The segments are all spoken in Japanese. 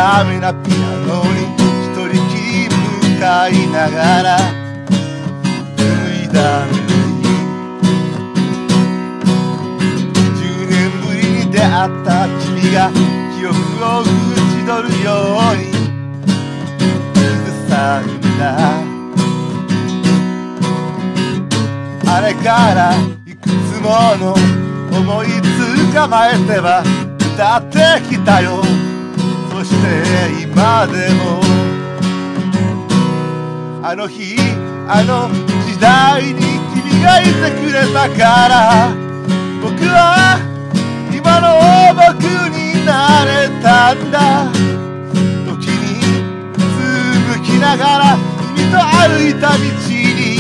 ダメなピアノに一人きり向かいながら紡いだメロディー。10年ぶりに出会った君が記憶を打ち取るように傷さるんだ。あれからいくつもの思い捕まえては歌ってきたよ。そして今でもあの日あの時代に君がいてくれたから僕は今の僕になれたんだ。時にうつむきながら君と歩いた道に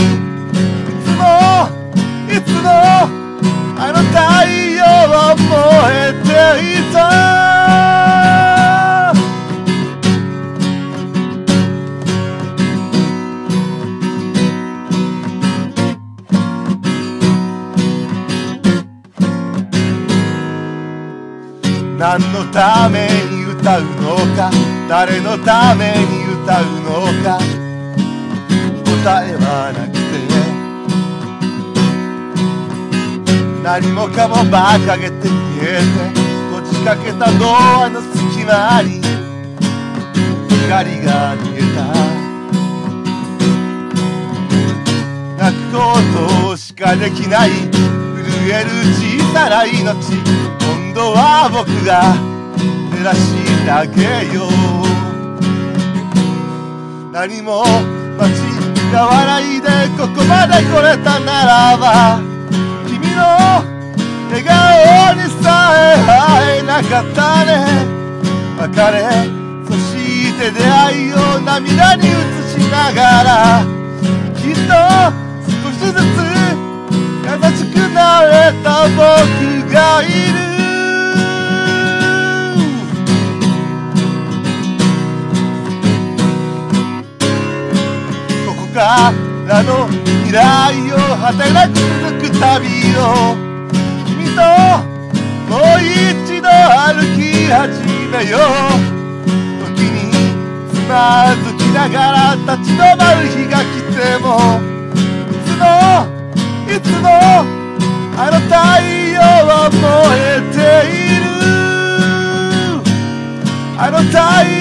いつもあの太陽は燃えていた。何のために歌うのか誰のために歌うのか答えはなくて何もかも馬鹿げて見えて閉じかけたドアの隙間に光が見えた。泣くことしかできない震える小さな命今度は僕が照らしてあげよう。何も間違わないでここまで来れたならば君の笑顔にさえ会えなかったね。別れそして出会いを涙に映しながらきっと少しずつ優しくなれた僕がいる。ここからの未来を果てなく続く旅を君ともう一度歩き始めよう。時につまずきながら立ち止まる日が来てもいつもあの太陽は燃えている。あの太